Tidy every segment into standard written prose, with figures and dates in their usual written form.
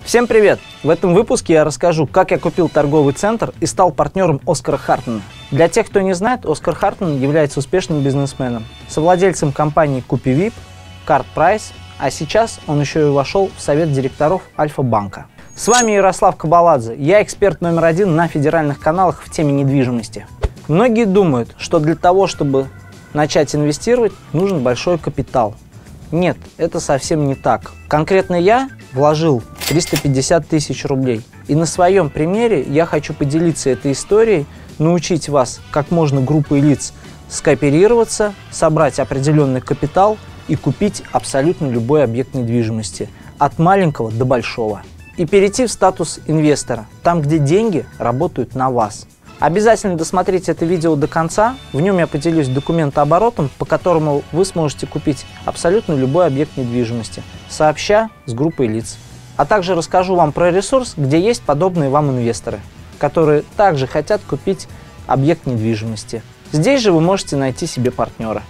Всем привет! В этом выпуске я расскажу, как я купил торговый центр и стал партнером Оскара Хартмана. Для тех, кто не знает, Оскар Хартман является успешным бизнесменом, совладельцем компаний CupiVip, CardPrice, а сейчас он еще и вошел в совет директоров Альфа-банка. С вами Ярослав Кабаладзе, я эксперт номер 1 на федеральных каналах в теме недвижимости. Многие думают, что для того, чтобы начать инвестировать, нужен большой капитал. Нет, это совсем не так. Конкретно я вложил 350 тысяч рублей. И на своем примере я хочу поделиться этой историей, научить вас, как можно группой лиц скооперироваться, собрать определенный капитал и купить абсолютно любой объект недвижимости, от маленького до большого. И перейти в статус инвестора, там, где деньги работают на вас. Обязательно досмотрите это видео до конца, в нем я поделюсь документооборотом, по которому вы сможете купить абсолютно любой объект недвижимости, сообща с группой лиц. А также расскажу вам про ресурс, где есть подобные вам инвесторы, которые также хотят купить объект недвижимости. Здесь же вы можете найти себе партнера.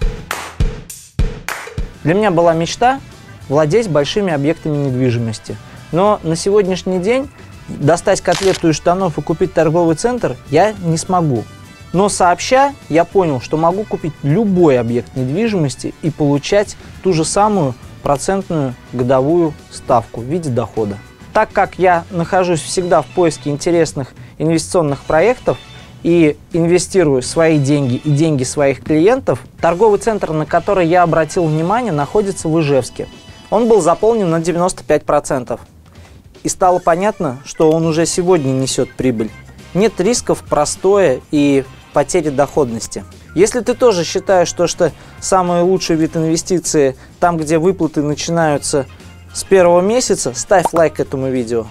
Для меня была мечта владеть большими объектами недвижимости, но на сегодняшний день достать котлету из штанов и купить торговый центр я не смогу. Но сообща я понял, что могу купить любой объект недвижимости и получать ту же самую процентную годовую ставку в виде дохода. Так как я нахожусь всегда в поиске интересных инвестиционных проектов и инвестирую свои деньги и деньги своих клиентов, торговый центр, на который я обратил внимание, находится в Ижевске. Он был заполнен на 95%. И стало понятно, что он уже сегодня несет прибыль. Нет рисков, простоя и потери доходности. Если ты тоже считаешь, что самый лучший вид инвестиции там, где выплаты начинаются с первого месяца, ставь лайк этому видео.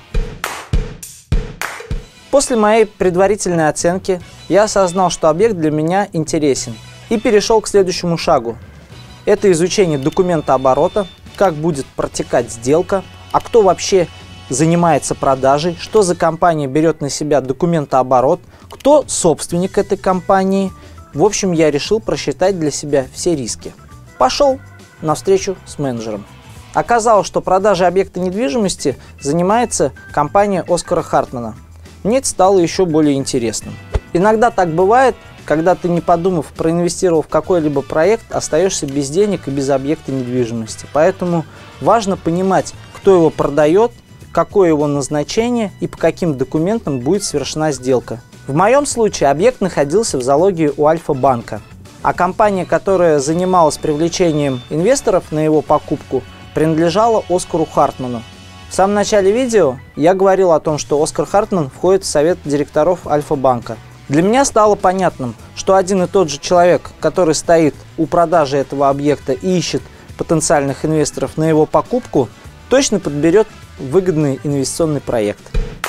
После моей предварительной оценки я осознал, что объект для меня интересен, и перешел к следующему шагу. Это изучение документооборота, как будет протекать сделка, а кто вообще занимается продажей, что за компания берет на себя документооборот, кто собственник этой компании. В общем, я решил просчитать для себя все риски. Пошел на встречу с менеджером. Оказалось, что продажей объекта недвижимости занимается компания Оскара Хартмана. Мне это стало еще более интересным. Иногда так бывает, когда ты, не подумав, проинвестировав в какой-либо проект, остаешься без денег и без объекта недвижимости. Поэтому важно понимать, кто его продает, какое его назначение и по каким документам будет совершена сделка. В моем случае объект находился в залоге у Альфа-банка, а компания, которая занималась привлечением инвесторов на его покупку, принадлежала Оскару Хартману. В самом начале видео я говорил о том, что Оскар Хартман входит в совет директоров Альфа-банка. Для меня стало понятным, что один и тот же человек, который стоит у продажи этого объекта и ищет потенциальных инвесторов на его покупку, точно подберет выгодный инвестиционный проект.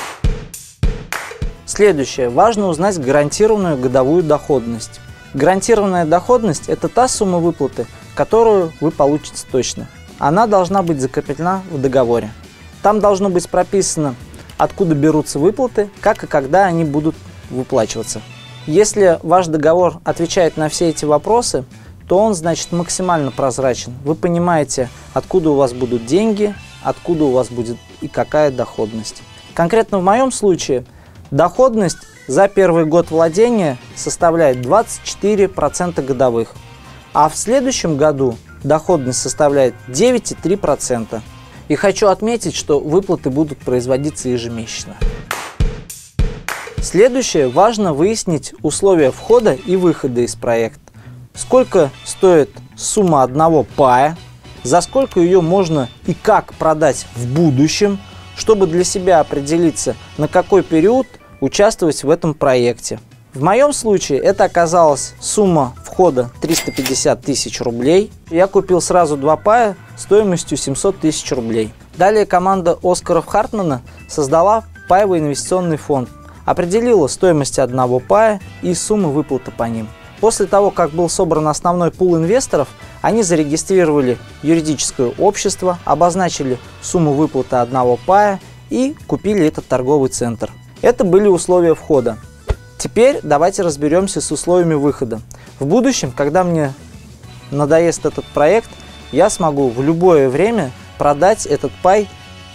Следующее. Важно узнать гарантированную годовую доходность. Гарантированная доходность – это та сумма выплаты, которую вы получите точно. Она должна быть закреплена в договоре. Там должно быть прописано, откуда берутся выплаты, как и когда они будут выплачиваться. Если ваш договор отвечает на все эти вопросы, то он, значит, максимально прозрачен. Вы понимаете, откуда у вас будут деньги, откуда у вас будет и какая доходность. Конкретно в моем случае доходность за первый год владения составляет 24% годовых, а в следующем году доходность составляет 9,3%. И хочу отметить, что выплаты будут производиться ежемесячно. Следующее, важно выяснить условия входа и выхода из проекта. Сколько стоит сумма одного пая, за сколько ее можно и как продать в будущем, чтобы для себя определиться, на какой период участвовать в этом проекте. В моем случае это оказалась сумма входа 350 тысяч рублей. Я купил сразу два пая стоимостью 700 тысяч рублей. Далее команда Оскара Хартмана создала паевый инвестиционный фонд, определила стоимость одного пая и сумму выплаты по ним. После того, как был собран основной пул инвесторов, они зарегистрировали юридическое общество, обозначили сумму выплаты одного пая и купили этот торговый центр. Это были условия входа. Теперь давайте разберемся с условиями выхода. В будущем, когда мне надоест этот проект, я смогу в любое время продать этот пай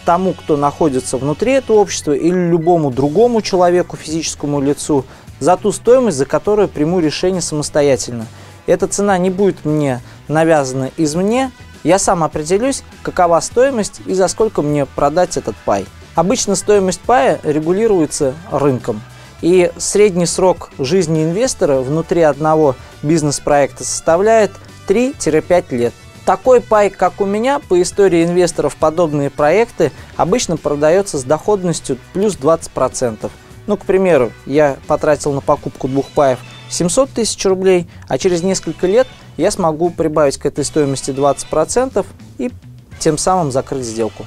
тому, кто находится внутри этого общества, или любому другому человеку, физическому лицу, за ту стоимость, за которую приму решение самостоятельно. Эта цена не будет мне навязана извне, я сам определюсь, какова стоимость и за сколько мне продать этот пай. Обычно стоимость пая регулируется рынком, и средний срок жизни инвестора внутри одного бизнес-проекта составляет 3-5 лет. Такой пай, как у меня, по истории инвесторов подобные проекты обычно продается с доходностью плюс 20%. Ну, к примеру, я потратил на покупку 2 паев 700 тысяч рублей, а через несколько лет я смогу прибавить к этой стоимости 20% и тем самым закрыть сделку.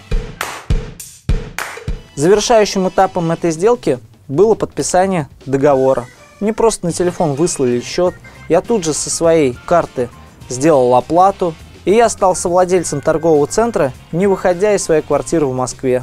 Завершающим этапом этой сделки было подписание договора. Мне просто на телефон выслали счет, я тут же со своей карты сделал оплату, и я стал совладельцем торгового центра, не выходя из своей квартиры в Москве.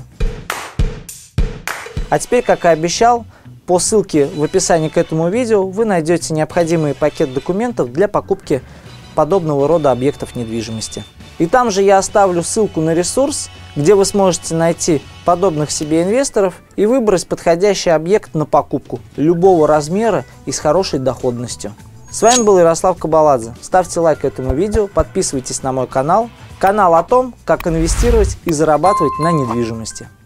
А теперь, как и обещал, по ссылке в описании к этому видео вы найдете необходимый пакет документов для покупки подобного рода объектов недвижимости. И там же я оставлю ссылку на ресурс, где вы сможете найти подобных себе инвесторов и выбрать подходящий объект на покупку любого размера и с хорошей доходностью. С вами был Ярослав Кабаладзе. Ставьте лайк этому видео, подписывайтесь на мой канал. Канал о том, как инвестировать и зарабатывать на недвижимости.